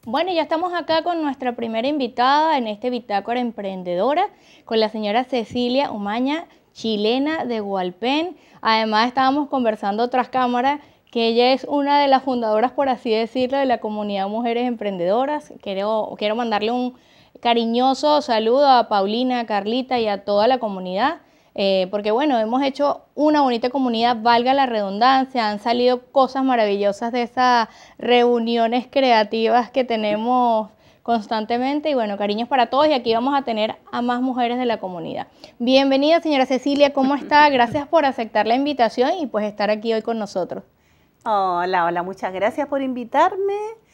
Bueno, ya estamos acá con nuestra primera invitada en este Bitácora Emprendedora, con la señora Cecilia Umaña, chilena de Hualpén. Además, estábamos conversando tras cámara que ella es una de las fundadoras, por así decirlo, de la comunidad Mujeres Emprendedoras. Quiero mandarle un cariñoso saludo a Paulina, a Carlita y a toda la comunidad. Porque bueno, hemos hecho una bonita comunidad, valga la redundancia, han salido cosas maravillosas de esas reuniones creativas que tenemos constantemente y bueno, cariños para todos y aquí vamos a tener a más mujeres de la comunidad. Bienvenida señora Cecilia, ¿cómo está? Gracias por aceptar la invitación y pues estar aquí hoy con nosotros. Hola, hola, muchas gracias por invitarme.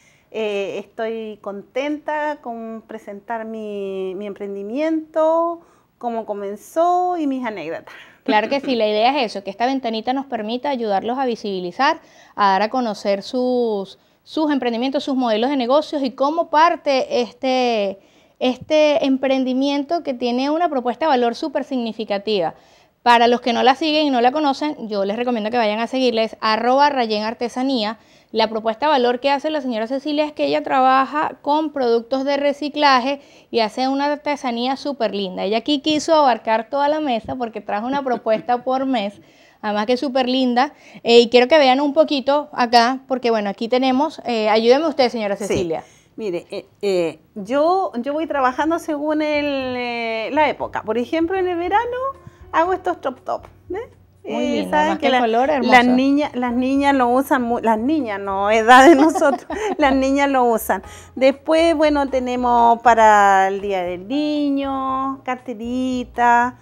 Estoy contenta con presentar mi emprendimiento, cómo comenzó y mis anécdotas. Claro que sí, la idea es eso, que esta ventanita nos permita ayudarlos a visibilizar, a dar a conocer sus emprendimientos, sus modelos de negocios y cómo parte este emprendimiento que tiene una propuesta de valor súper significativa. Para los que no la siguen y no la conocen, yo les recomiendo que vayan a seguirles @rayenartesanía. La propuesta de valor que hace la señora Cecilia es que ella trabaja con productos de reciclaje y hace una artesanía súper linda. Ella aquí quiso abarcar toda la mesa porque trajo una propuesta por mes, además que es súper linda. Y quiero que vean un poquito acá, porque bueno, aquí tenemos, ayúdeme usted señora Cecilia. Sí. Mire, yo voy trabajando según la época. Por ejemplo, en el verano hago estos top, ¿ves? Muy lindo, ¿saben que color hermoso. las niñas lo usan, las niñas, no edad de nosotros, las niñas lo usan. Después, bueno, tenemos para el Día del Niño, carterita,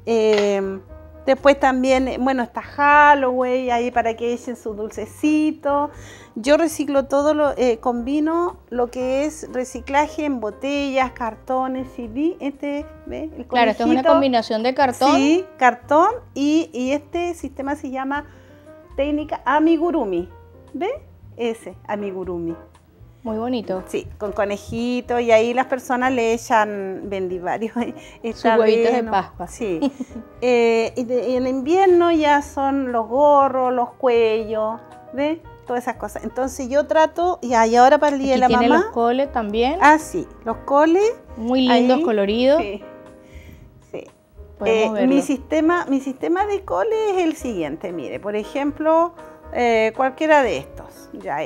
después también, bueno, está Halloween, ahí para que echen sus dulcecitos. Yo reciclo todo, combino lo que es reciclaje en botellas, cartones, CD. ¿Ve? El claro, esto es una combinación de cartón. Sí, cartón y este sistema se llama técnica amigurumi. ¿Ve? Ese, amigurumi. Muy bonito. Sí, con conejitos y ahí las personas le echan, vendí varios. Sus huevitos de Pascua. Sí. Y en invierno ya son los gorros, los cuellos, ¿ves? Todas esas cosas. Entonces yo trato, y ahora para el Día de la Mamá. Tiene los coles también. Ah, sí, los coles. Muy lindos, coloridos. Sí, sí. Podemos mi sistema de coles es el siguiente, mire, por ejemplo, cualquiera de estos, ya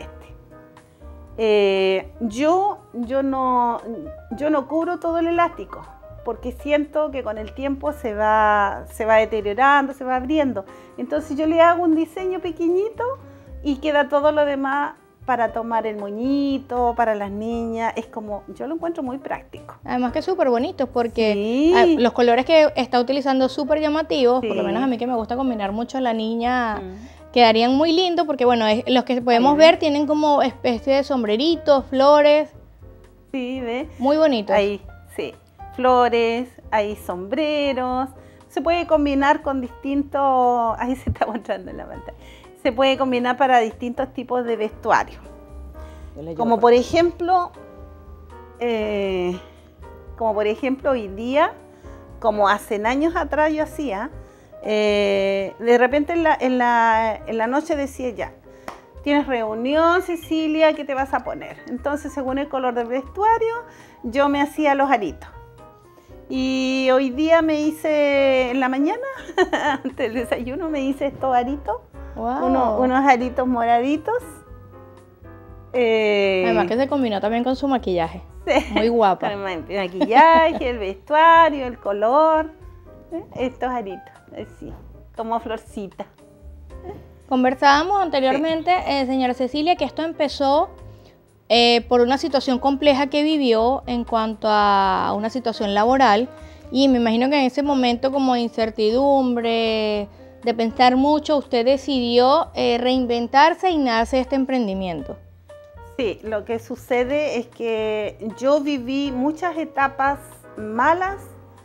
yo no cubro todo el elástico, porque siento que con el tiempo se va deteriorando, se va abriendo. Entonces yo le hago un diseño pequeñito y queda todo lo demás para tomar el moñito, para las niñas. Es como, yo lo encuentro muy práctico. Además que es súper bonito porque sí, los colores que está utilizando súper llamativos, sí, por lo menos a mí que me gusta combinar mucho a la niña, quedarían muy lindos porque bueno, los que podemos ver tienen como especie de sombreritos, flores. Sí, ¿ves? Muy bonitos. Ahí, sí, flores, hay sombreros. Se puede combinar con distintos, ahí se está mostrando en la pantalla. Se puede combinar para distintos tipos de vestuario. Como por ejemplo hoy día, como hace años atrás yo hacía, de repente en la noche decía ya, tienes reunión Cecilia, ¿qué te vas a poner? Entonces según el color del vestuario yo me hacía los aritos. Y hoy día me hice, en la mañana, antes del desayuno me hice estos aritos. Wow. Unos aritos moraditos. Además que se combinó también con su maquillaje. Sí. Muy guapa. Con el maquillaje, el vestuario, el color. Estos aritos, así, como florcita. Conversábamos anteriormente, señora Cecilia, que esto empezó por una situación compleja que vivió en cuanto a una situación laboral. Y me imagino que en ese momento como de incertidumbre, de pensar mucho, usted decidió reinventarse y nace este emprendimiento. Sí, lo que sucede es que yo viví muchas etapas malas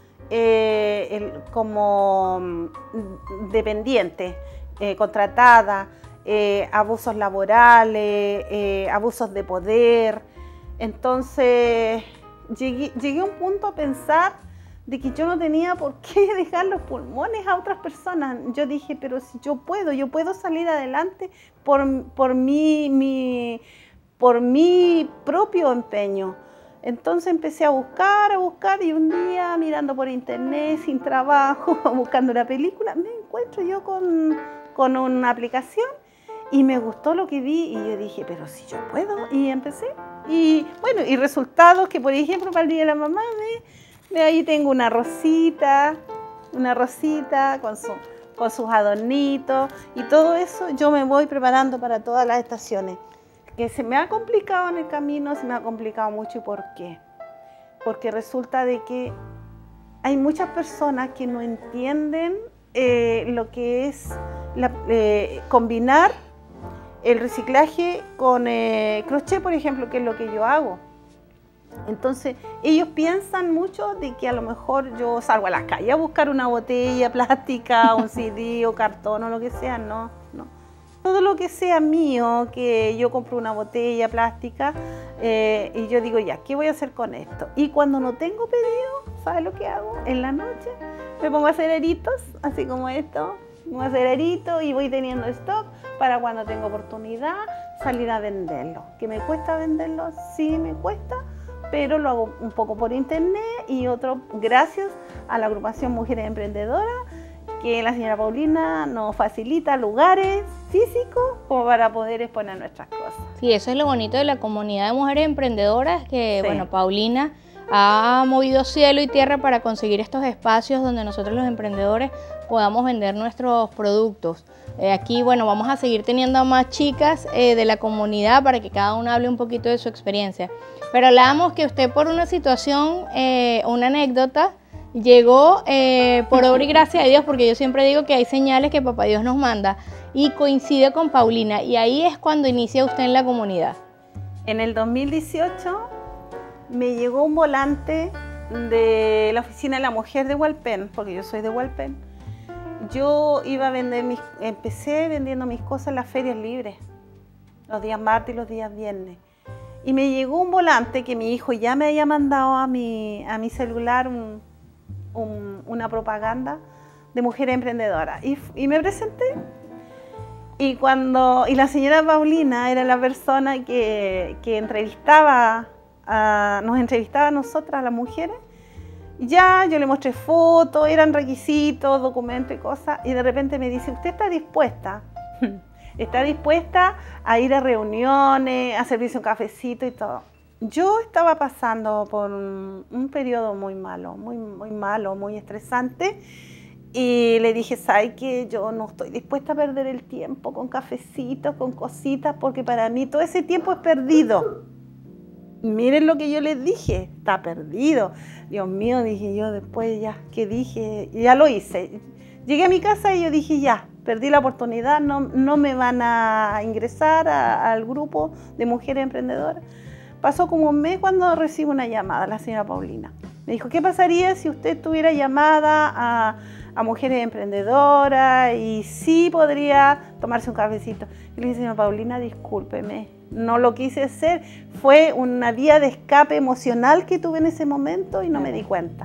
como dependiente, contratada, abusos laborales, abusos de poder. Entonces llegué a un punto a pensar de que yo no tenía por qué dejar los pulmones a otras personas. Yo dije, pero si yo puedo salir adelante por por mi propio empeño. Entonces empecé a buscar y un día mirando por internet, sin trabajo, buscando una película, me encuentro yo con una aplicación y me gustó lo que vi y yo dije, pero si yo puedo, y empecé. Y bueno, y resultados que, por ejemplo, para el Día de la Mamá, de ahí tengo una rosita con sus adornitos y todo eso yo me voy preparando para todas las estaciones. Que se me ha complicado en el camino, se me ha complicado mucho. ¿Y por qué? Porque resulta de que hay muchas personas que no entienden lo que es combinar el reciclaje con crochet, por ejemplo, que es lo que yo hago. Entonces, ellos piensan mucho de que a lo mejor yo salgo a la calle a buscar una botella plástica, un CD o cartón o lo que sea. No. Todo lo que sea mío, que yo compro una botella plástica y yo digo, ya, ¿qué voy a hacer con esto? Y cuando no tengo pedido, ¿sabes lo que hago? En la noche me pongo a hacer aritos, así como esto. Me pongo a hacer aritos y voy teniendo stock para cuando tengo oportunidad salir a venderlo. ¿Que me cuesta venderlo? Sí, me cuesta, pero lo hago un poco por internet y otro gracias a la agrupación Mujeres Emprendedoras, que la señora Paulina nos facilita lugares físicos como para poder exponer nuestras cosas. Sí, eso es lo bonito de la comunidad de mujeres emprendedoras, que Sí. bueno, Paulina ha movido cielo y tierra para conseguir estos espacios donde nosotros los emprendedores podamos vender nuestros productos. Aquí, bueno, vamos a seguir teniendo a más chicas de la comunidad para que cada una hable un poquito de su experiencia. Pero hablábamos que usted, por una situación, una anécdota, llegó por obra y gracia de Dios, porque yo siempre digo que hay señales que Papá Dios nos manda, y coincide con Paulina, y ahí es cuando inicia usted en la comunidad. En el 2018 me llegó un volante de la oficina de la mujer de Hualpén, porque yo soy de Hualpén. Yo iba a vender empecé vendiendo mis cosas en las ferias libres, los días martes y los días viernes. Y me llegó un volante que mi hijo ya me había mandado a mi celular, una propaganda de Mujeres Emprendedoras. Y me presenté. Y la señora Paulina era la persona que nos entrevistaba a nosotras, a las mujeres. Ya yo le mostré fotos, eran requisitos, documentos y cosas, y de repente me dice, ¿usted está dispuesta? ¿Está dispuesta a ir a reuniones, a servirse un cafecito y todo? Yo estaba pasando por un periodo muy malo, muy estresante, y le dije, ¿sabe qué? Yo no estoy dispuesta a perder el tiempo con cafecitos, con cositas, porque para mí todo ese tiempo es perdido. Miren lo que yo les dije, está perdido. Dios mío, dije yo después, ya, ¿qué dije? Ya lo hice. Llegué a mi casa y yo dije, ya, perdí la oportunidad, no me van a ingresar al grupo de mujeres emprendedoras. Pasó como un mes cuando recibo una llamada, la señora Paulina. Me dijo, ¿qué pasaría si usted tuviera llamada a mujeres emprendedoras y sí podría tomarse un cafecito? Y le dije, señora Paulina, discúlpeme, no lo quise hacer, fue una vía de escape emocional que tuve en ese momento y no me di cuenta.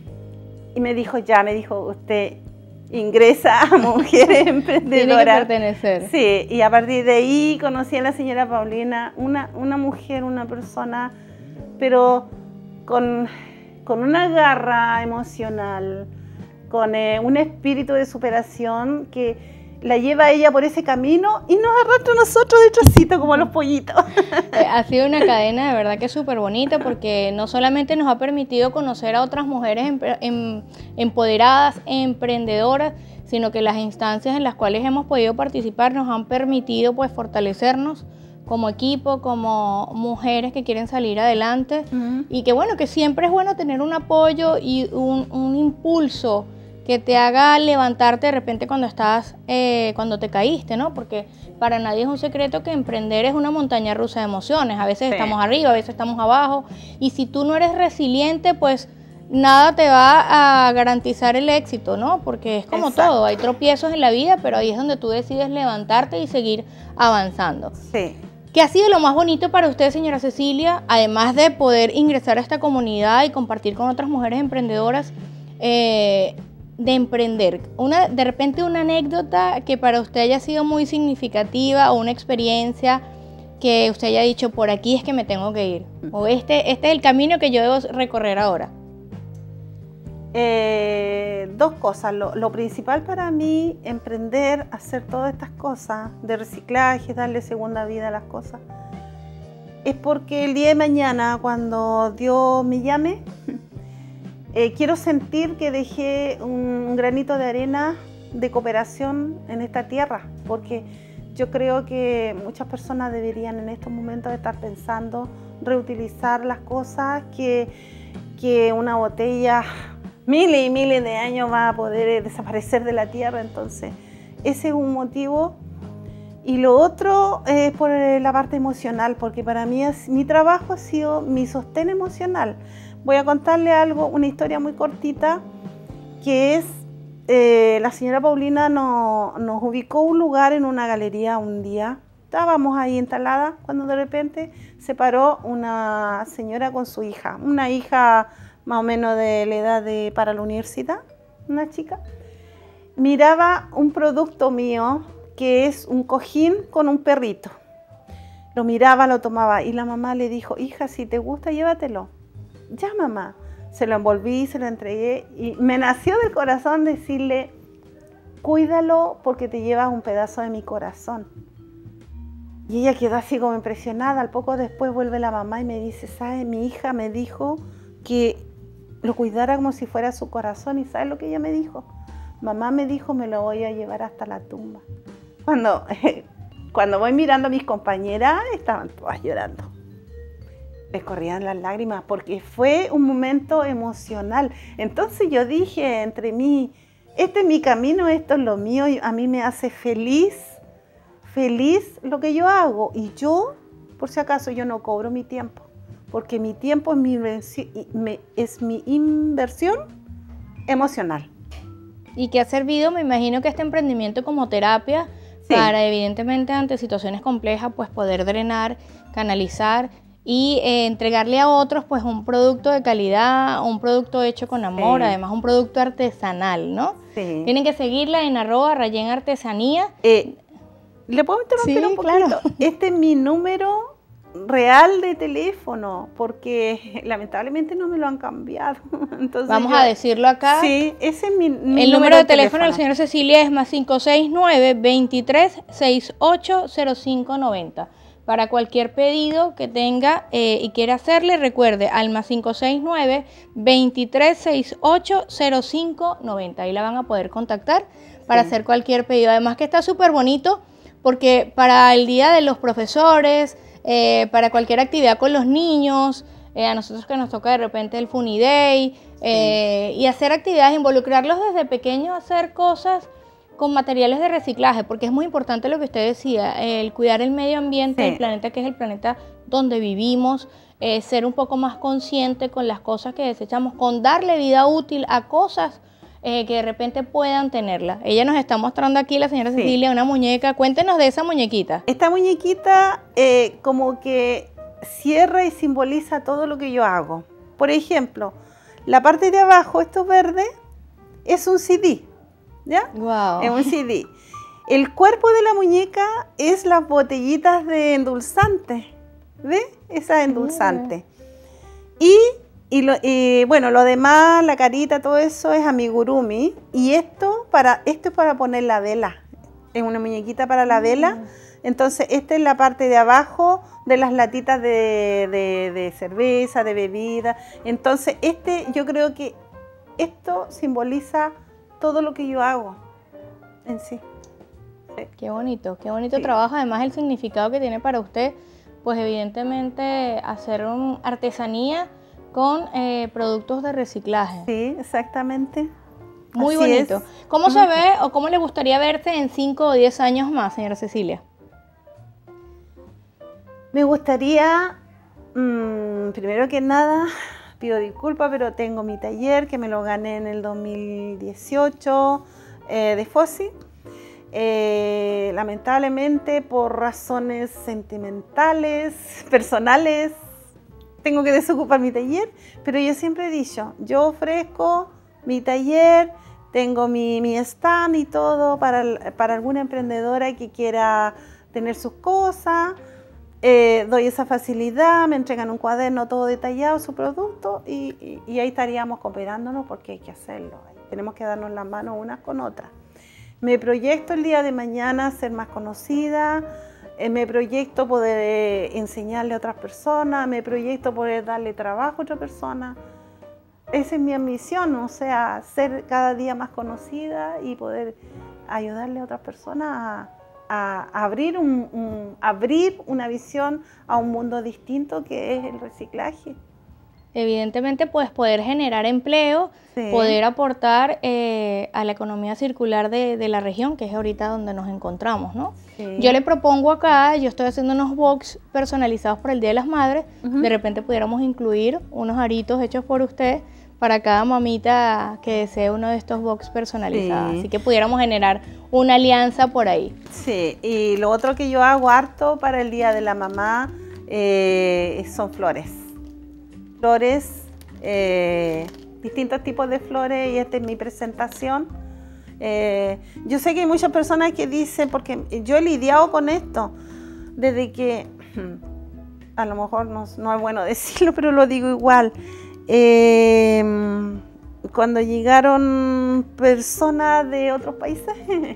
Y me dijo, usted ingresa a Mujeres Emprendedoras. Tiene que pertenecer. Sí, y a partir de ahí conocí a la señora Paulina, una mujer, una persona, pero con una garra emocional, con un espíritu de superación que la lleva a ella por ese camino y nos arrastra a nosotros detrásito como los pollitos. Ha sido una cadena de verdad que es súper bonita, porque no solamente nos ha permitido conocer a otras mujeres empoderadas, emprendedoras, sino que las instancias en las cuales hemos podido participar nos han permitido pues fortalecernos como equipo, como mujeres que quieren salir adelante. Y que bueno, que siempre es bueno tener un apoyo y un impulso que te haga levantarte de repente cuando te caíste, ¿no? Porque para nadie es un secreto que emprender es una montaña rusa de emociones. A veces estamos arriba, a veces estamos abajo. Y si tú no eres resiliente, pues nada te va a garantizar el éxito, ¿no? Porque es como todo, hay tropiezos en la vida, pero ahí es donde tú decides levantarte y seguir avanzando. Sí. ¿Qué ha sido lo más bonito para usted, señora Cecilia, además de poder ingresar a esta comunidad y compartir con otras mujeres emprendedoras, de emprender? De repente una anécdota que para usted haya sido muy significativa o una experiencia que usted haya dicho, por aquí es que me tengo que ir? O este es el camino que yo debo recorrer ahora. Dos cosas. Lo principal para mí, emprender, hacer todas estas cosas de reciclaje, darle segunda vida a las cosas, es porque el día de mañana, cuando Dios me llame, quiero sentir que dejé un granito de arena de cooperación en esta tierra, porque yo creo que muchas personas deberían en estos momentos estar pensando reutilizar las cosas, que una botella miles y miles de años va a poder desaparecer de la tierra. Entonces ese es un motivo. Y lo otro es por la parte emocional, porque para mí mi trabajo ha sido mi sostén emocional. Voy a contarle algo, una historia muy cortita, que es la señora Paulina nos ubicó un lugar en una galería un día. Estábamos ahí instaladas cuando de repente se paró una señora con su hija, una hija más o menos de la edad para la universidad, una chica. Miraba un producto mío que es un cojín con un perrito. Lo miraba, lo tomaba y la mamá le dijo, hija, si te gusta, llévatelo. Ya, mamá. Se lo envolví, se lo entregué y me nació del corazón decirle, cuídalo porque te llevas un pedazo de mi corazón. Y ella quedó así como impresionada. Al poco después vuelve la mamá y me dice, ¿sabes? Mi hija me dijo que lo cuidara como si fuera su corazón. ¿Y sabes lo que ella me dijo? Mamá me dijo, me lo voy a llevar hasta la tumba. Cuando voy mirando a mis compañeras, estaban todas llorando. Les corrían las lágrimas porque fue un momento emocional. Entonces yo dije entre mí, este es mi camino, esto es lo mío, y a mí me hace feliz lo que yo hago. Y yo, por si acaso, yo no cobro mi tiempo, porque mi tiempo es mi inversión emocional. Y que ha servido, me imagino que este emprendimiento como terapia, sí, para evidentemente ante situaciones complejas, pues poder drenar, canalizar y entregarle a otros pues un producto de calidad, un producto hecho con amor, sí, además un producto artesanal, ¿no? Sí. Tienen que seguirla en @Rayen-Artesanía. ¿Le puedo interrumpir un poquito? Claro. Este es mi número real de teléfono, porque lamentablemente no me lo han cambiado. Entonces vamos a decirlo acá. Sí, ese es mi el número de teléfono del señor Cecilia es +569 23 68 0590. Para cualquier pedido que tenga y quiera hacerle, recuerde al +569 23 68 0590. Ahí la van a poder contactar para hacer cualquier pedido. Además que está súper bonito porque para el día de los profesores, para cualquier actividad con los niños, a nosotros que nos toca de repente el Funny Day, y hacer actividades, involucrarlos desde pequeños a hacer cosas con materiales de reciclaje, porque es muy importante lo que usted decía, el cuidar el medio ambiente, el planeta que es el planeta donde vivimos, ser un poco más consciente con las cosas que desechamos, con darle vida útil a cosas que de repente puedan tenerla. Ella nos está mostrando aquí, la señora Cecilia, una muñeca. Cuéntenos de esa muñequita. Esta muñequita como que cierra y simboliza todo lo que yo hago. Por ejemplo, la parte de abajo, esto verde, es un CD, ¿ya? Wow. Es un CD. El cuerpo de la muñeca es las botellitas de endulzante, ¿ves? Esa endulzante. Y bueno, lo demás, la carita, todo eso es amigurumi. Y esto es para poner la vela. Es una muñequita para la vela. Entonces, esta es la parte de abajo de las latitas de cerveza, de bebida. Entonces, yo creo que esto simboliza todo lo que yo hago en sí. Qué bonito trabajo. Además, el significado que tiene para usted, pues evidentemente hacer artesanía con productos de reciclaje. Sí, exactamente. Muy así bonito. Es. ¿Cómo se ve o cómo le gustaría verse en 5 o 10 años más, señora Cecilia? Me gustaría, primero que nada, pido disculpas, pero tengo mi taller que me lo gané en el 2018 de FOSI. Lamentablemente, por razones sentimentales, personales, tengo que desocupar mi taller, pero yo siempre he dicho, yo ofrezco mi taller, tengo mi stand y todo para alguna emprendedora que quiera tener sus cosas. doy esa facilidad, me entregan un cuaderno todo detallado, su producto, y ahí estaríamos cooperándonos porque hay que hacerlo. Tenemos que darnos las manos unas con otras. Me proyecto el día de mañana ser más conocida, me proyecto poder enseñarle a otras personas, me proyecto poder darle trabajo a otra persona. Esa es mi ambición, o sea, ser cada día más conocida y poder ayudarle a otras personas a abrir, abrir una visión a un mundo distinto que es el reciclaje. Evidentemente, pues poder generar empleo, sí, poder aportar a la economía circular de la región, que es ahorita donde nos encontramos, ¿no? Sí. Yo le propongo acá, yo estoy haciendo unos box personalizados por el Día de las Madres, de repente pudiéramos incluir unos aritos hechos por usted para cada mamita que desee uno de estos box personalizados, sí, así que pudiéramos generar una alianza por ahí. Sí, y lo otro que yo hago harto para el Día de la Mamá son flores. Flores, distintos tipos de flores, y esta es mi presentación. Yo sé que hay muchas personas que dicen, porque yo he lidiado con esto, desde que, a lo mejor no es bueno decirlo, pero lo digo igual, cuando llegaron personas de otros países,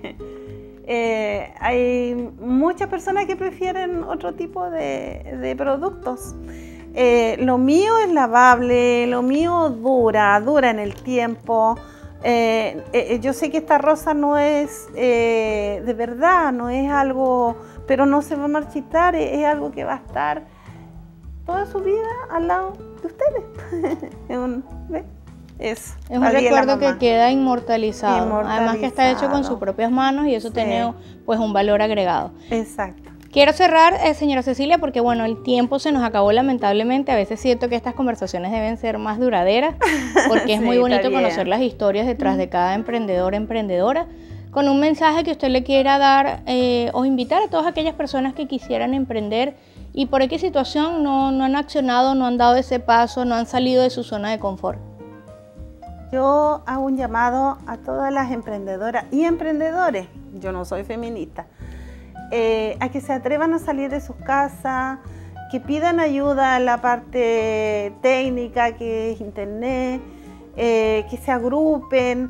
hay muchas personas que prefieren otro tipo de productos. Lo mío es lavable, lo mío dura en el tiempo. Yo sé que esta rosa no es de verdad, no es algo, pero no se va a marchitar, es algo que va a estar toda su vida al lado de ustedes. Es un recuerdo que queda inmortalizado, además que está hecho con sus propias manos y eso sí, tiene pues un valor agregado. Exacto. Quiero cerrar, señora Cecilia, porque bueno, el tiempo se nos acabó lamentablemente. A veces siento que estas conversaciones deben ser más duraderas, porque es sí, muy bonito conocer las historias detrás de cada emprendedor, emprendedora, con un mensaje que usted le quiera dar o invitar a todas aquellas personas que quisieran emprender y por qué situación no han accionado, no han dado ese paso, no han salido de su zona de confort. Yo hago un llamado a todas las emprendedoras y emprendedores, yo no soy feminista, a que se atrevan a salir de sus casas, que pidan ayuda en la parte técnica, que es internet, que se agrupen,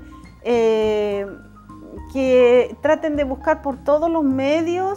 que traten de buscar por todos los medios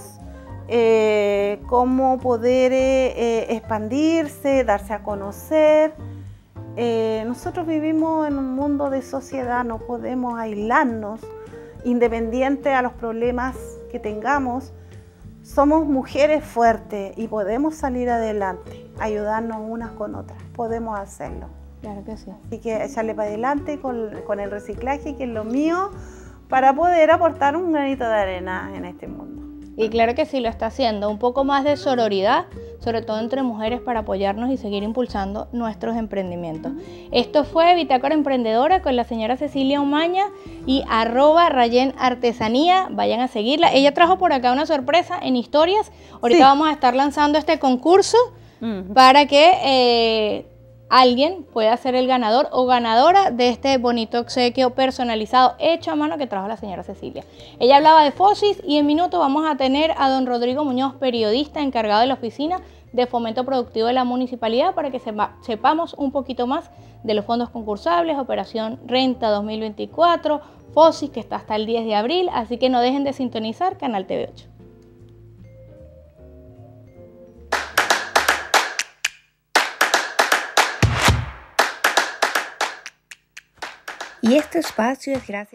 cómo poder expandirse, darse a conocer. Nosotros vivimos en un mundo de sociedad, no podemos aislarnos, independiente a los problemas que tengamos. Somos mujeres fuertes y podemos salir adelante, ayudarnos unas con otras, podemos hacerlo. Claro que sí. Así que echarle para adelante con el reciclaje, que es lo mío, para poder aportar un granito de arena en este mundo. Y claro que sí, lo está haciendo. Un poco más de sororidad, sobre todo entre mujeres, para apoyarnos y seguir impulsando nuestros emprendimientos. Esto fue Bitácora Emprendedora con la señora Cecilia Umaña y @RayenArtesanía. Vayan a seguirla. Ella trajo por acá una sorpresa en historias. Ahorita sí, vamos a estar lanzando este concurso para que alguien pueda ser el ganador o ganadora de este bonito obsequio personalizado hecho a mano que trajo la señora Cecilia. Ella hablaba de FOSIS y en minuto vamos a tener a don Rodrigo Muñoz, periodista encargado de la oficina de fomento productivo de la municipalidad, para que sepamos un poquito más de los fondos concursables, Operación Renta 2024, FOSIS, que está hasta el 10 de abril, así que no dejen de sintonizar Canal TV8. Y este espacio es gracias